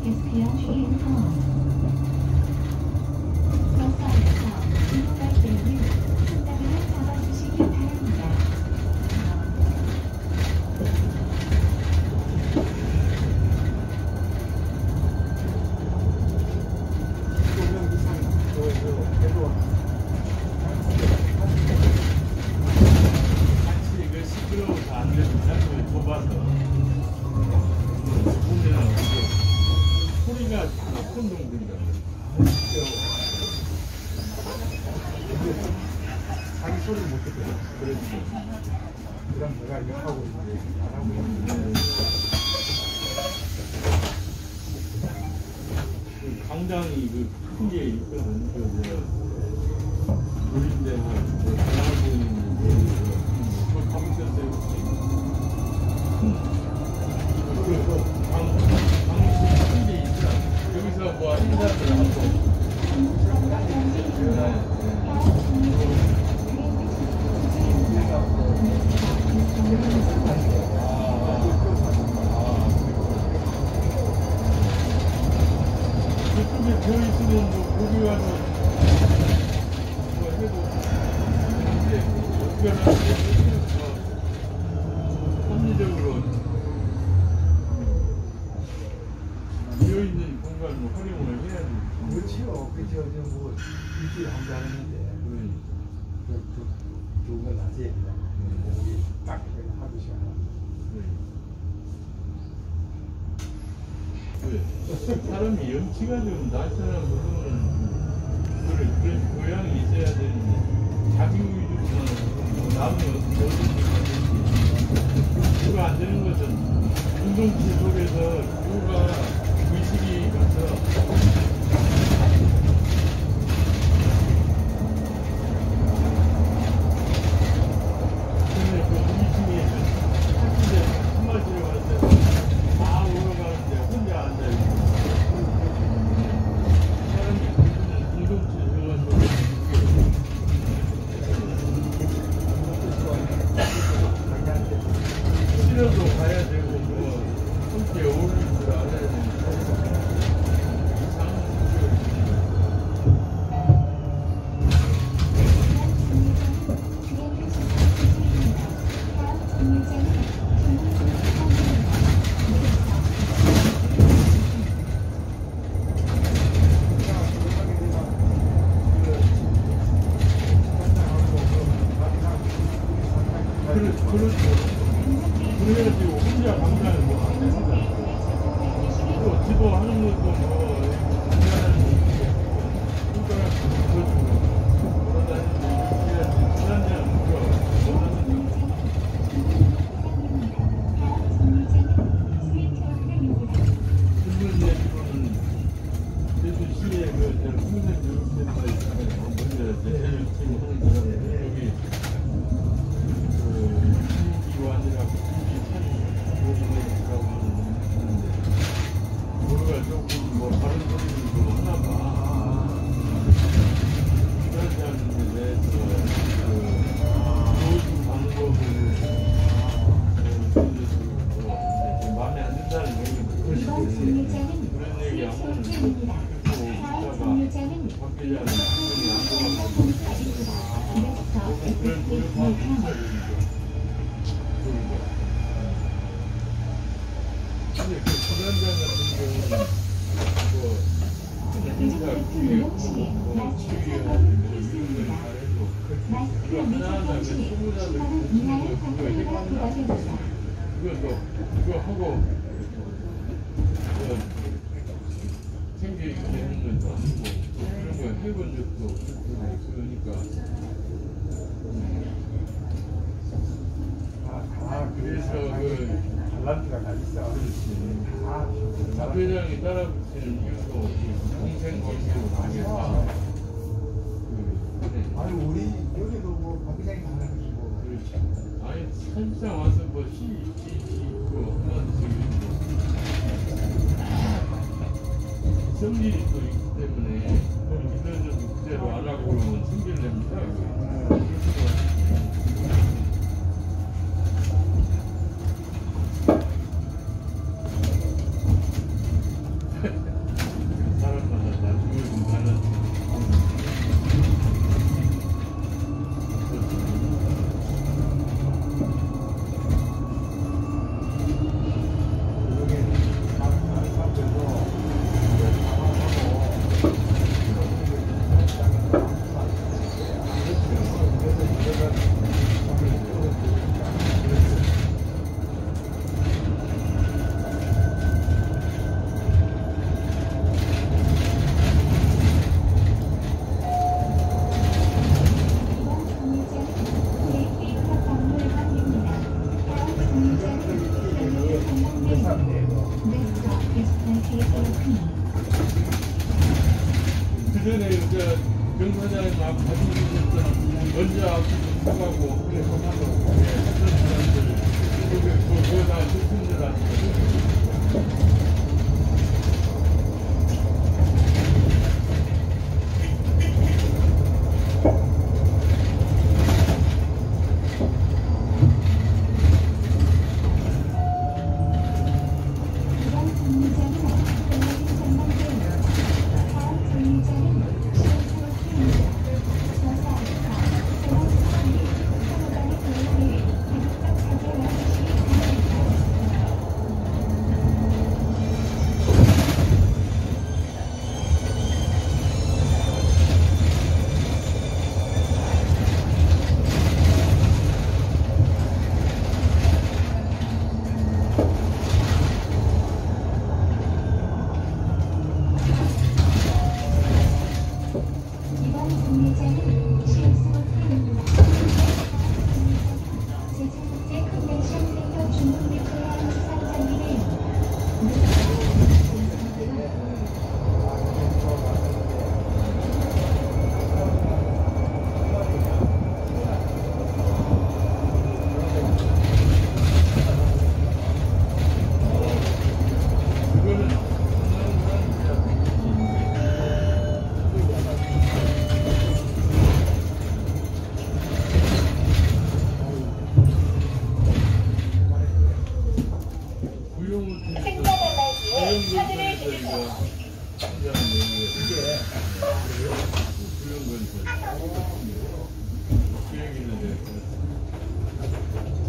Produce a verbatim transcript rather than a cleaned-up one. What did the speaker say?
강당이 그 큰 게 있거든. 그 노린대 뭐 강남 보이는 그걸 가보셨어요 혹시? 그 강, 강릉 큰 게 있더라. 여기서 뭐 행사들 하고. 그쪽에 되어있으면 뭐 거기 와서 뭐 해도 이제 특별한 합리적으로 비어있는 공간을 활용을 해야지. 그렇지요. 그저 뭐 일주일에 한 번 하는데 그 좋은 건 낮에 여기 딱 하루 시간 사람이 염치가 좀 나타나는 부분은 그래, 그런 교양이 있어야 되는데 자기 위주로는 남이 어디든지 가든지 그거 안 되는 것은 운동실 속에서 요가 의식이 가서 근데 그 의식이 학교에 한 마디로 갈 때 다 올라가는데 혼자 앉아있고 사람이 운동실 들어가서 싫어도 가야 되고 뭐 함께 어울릴 줄 알아야 되니까 이상한 그렇죠. 그래야지 혼자 감당을 뭐 안 됩니다. 또 지도하는 것도 뭐 중요한 일인데 손가락 붙여주고 돌아다니는데 이렇게 지난주에 물론 얘기로는 제주시에 그 평생교육센터 있잖아요. 먼저 제주팀 하는 사람들 여기 기관이라고 교육이라고 하는데 우리가 조금 뭐 다른 소리도 하나 봐. 그렇지 않은데 대해서 그 교육 방법을 좀 마음에 안 든다는 얘기는 그런 얘기 안 하면 듣고 있다가 박 기자는 기분이 안 좋아서 그런 교육하고 있어야 되니까. 근데 그 소변장 같은 경우는 뭐 우리가 기획하고 뭐 치유하고 뭐 이런 걸 잘해도 그거 하나하나 그 소비자들 보는 거 그거 해봤나? 그거 그거 하고 뭐 생계이 되는 것도 아니고 그런 거 해본 적도 없고 그러니까 아 그래서 그 달란트가 다 있어. 그렇지. 박 회장이 따라붙이는 이유도 동생 관계로 가겠다. 아니 우리 여기도 뭐 박 회장이 하는 것이 뭐. 그렇지. 아니 사실상 와서 뭐 시, 시, 시 있고 한마디씩 성질이 또 있기 때문에 뭐 믿어줘도 그대로 안 하고 그러면 성질 냅니다. 사람마다 나중에 좀 달라지고. 그전에 이제 경사장에 막 가지고 있었잖아. 먼저 앞으로 나가고 그래서 하고 했던 사람들 그게 그거 다 실천들 이게